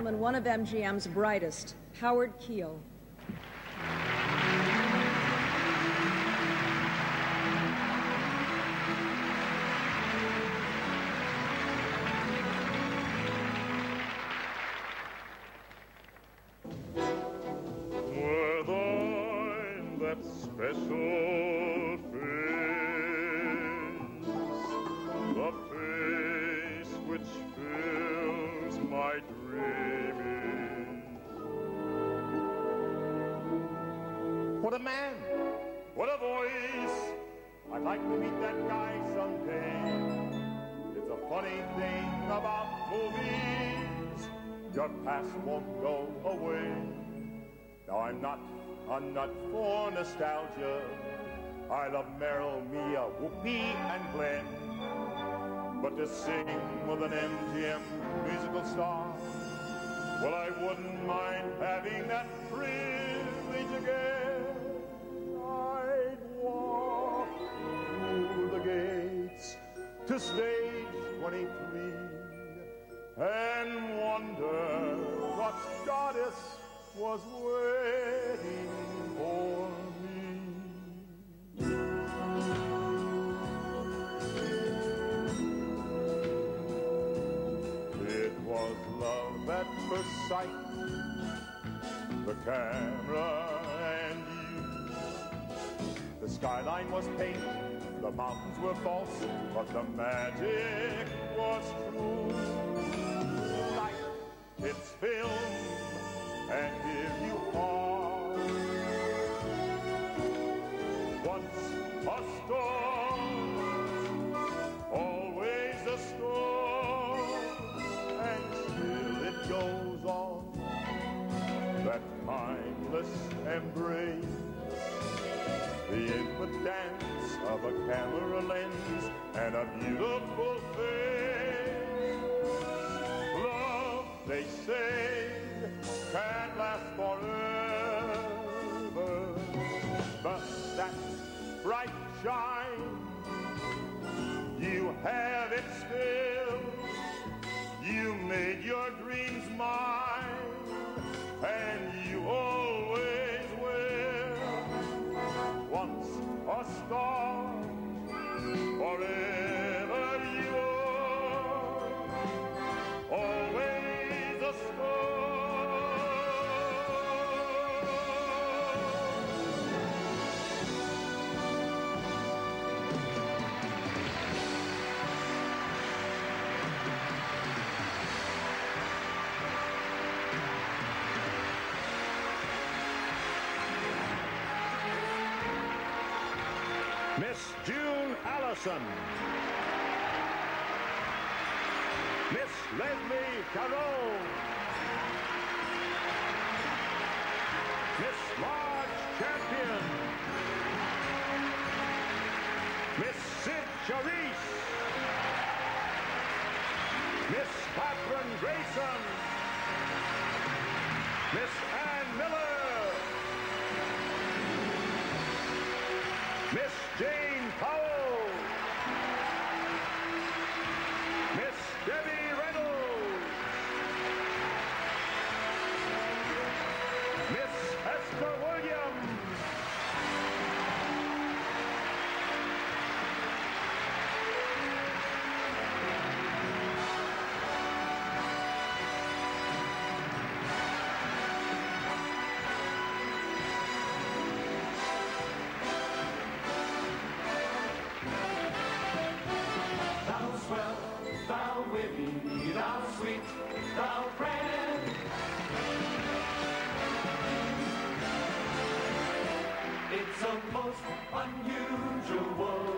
gentlemen, one of MGM's brightest, Howard Keel. Were thine that special face, the face which fills my dreaming? What a man! What a voice! I'd like to meet that guy someday. It's a funny thing about movies. Your past won't go away. Now I'm not a nut for nostalgia. I love Meryl, Mia, Whoopi, and Glenn. But to sing with an MGM musical star, well, I wouldn't mind having that privilege again. I'd walk through the gates to stage 23 and wonder what goddess was waiting for me. It was love at first sight, the camera and you. The skyline was fake, the mountains were false, but the magic was true. Light, it's film, and here you are, once a star, always a star, and still it goes on, that timeless embrace, the intimate dance of a camera lens and a beautiful face. Love, they say, can't last forever, but that bright shine, you have it still. You made your dreams mine, and you always will. Once a star, forever you are, always a star. Miss June Allison, Miss Leslie Carroll, Miss Marge Champion, Miss Sid Charisse, Miss Catherine Grayson, Miss Ann Miller, Miss Jane Powell, Miss Debbie Reynolds, Miss Esther Williams, thou sweet, thou friend. It's a most unusual